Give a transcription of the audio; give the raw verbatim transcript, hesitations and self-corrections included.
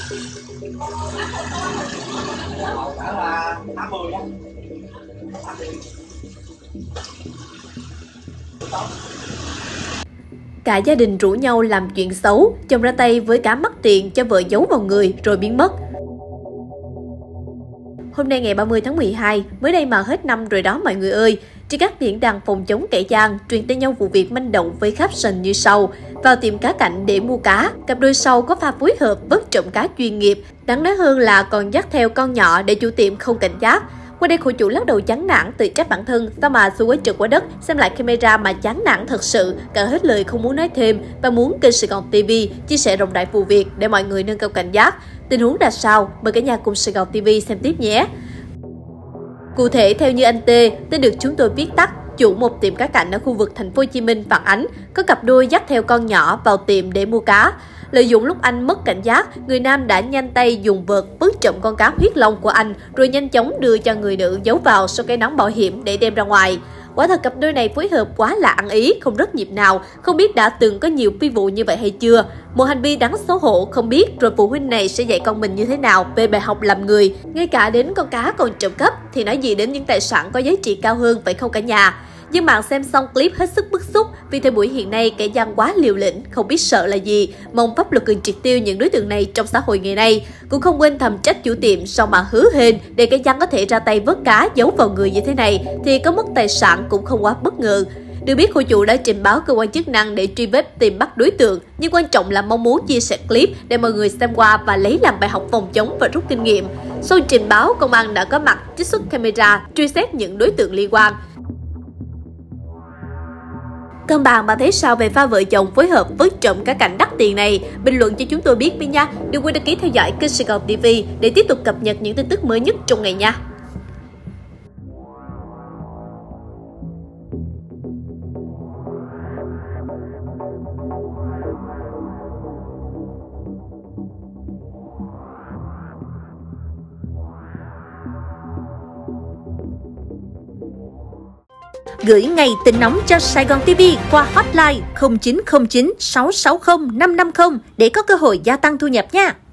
Đã là tám mươi đó. Cả gia đình rủ nhau làm chuyện xấu, chồng ra tay với cá mắc tiền cho vợ giấu vào người rồi biến mất. Hôm nay ngày ba mươi tháng mười hai, mới đây mà hết năm rồi đó mọi người ơi. Trên các diễn đàn phòng chống kẻ gian, truyền tới nhau vụ việc manh động với caption như sau: vào tiệm cá cảnh để mua cá, cặp đôi sau có pha phối hợp vớt trộm cá chuyên nghiệp. Đáng nói hơn là còn dắt theo con nhỏ để chủ tiệm không cảnh giác. Qua đây, khổ chủ lắc đầu chán nản tự trách bản thân, sao mà xui quá trượt quá đất, xem lại camera mà chán nản thật sự, cả hết lời không muốn nói thêm và muốn kênh Sài Gòn ti vi chia sẻ rộng rãi vụ việc để mọi người nâng cao cảnh giác. Tình huống ra sao? Mời cả nhà cùng Sài Gòn ti vi xem tiếp nhé. Cụ thể, theo như anh T, tên được chúng tôi viết tắt, chủ một tiệm cá cảnh ở khu vực thành phố Hồ Chí Minh phản ánh, có cặp đôi dắt theo con nhỏ vào tiệm để mua cá. Lợi dụng lúc anh mất cảnh giác, người nam đã nhanh tay dùng vợt vớt trộm con cá huyết long của anh, rồi nhanh chóng đưa cho người nữ giấu vào sau cái nón bảo hiểm để đem ra ngoài. Quả thật cặp đôi này phối hợp quá là ăn ý, không rất nhịp nào, không biết đã từng có nhiều phi vụ như vậy hay chưa. Một hành vi đáng xấu hổ, không biết rồi phụ huynh này sẽ dạy con mình như thế nào về bài học làm người. Ngay cả đến con cá còn trộm cắp thì nói gì đến những tài sản có giá trị cao hơn, phải không cả nhà? Dân mạng xem xong clip hết sức bức xúc vì thời buổi hiện nay kẻ gian quá liều lĩnh, không biết sợ là gì. Mong pháp luật cần triệt tiêu những đối tượng này trong xã hội ngày nay. Cũng không quên thầm trách chủ tiệm sao mà hứa hẹn để kẻ gian có thể ra tay vớt cá giấu vào người như thế này thì có mất tài sản cũng không quá bất ngờ. Được biết, cô chủ đã trình báo cơ quan chức năng để truy vết tìm bắt đối tượng, nhưng quan trọng là mong muốn chia sẻ clip để mọi người xem qua và lấy làm bài học phòng chống và rút kinh nghiệm. Sau trình báo, công an đã có mặt trích xuất camera truy xét những đối tượng liên quan. Còn bạn, bạn thấy sao về pha vợ chồng phối hợp vớt trộm cá cảnh đắt tiền này? Bình luận cho chúng tôi biết với nha. Đừng quên đăng ký theo dõi kênh Sài Gòn ti vi để tiếp tục cập nhật những tin tức mới nhất trong ngày nha. Gửi ngay tin nóng cho Sài Gòn ti vi qua hotline không chín không chín sáu sáu không năm năm không để có cơ hội gia tăng thu nhập nha.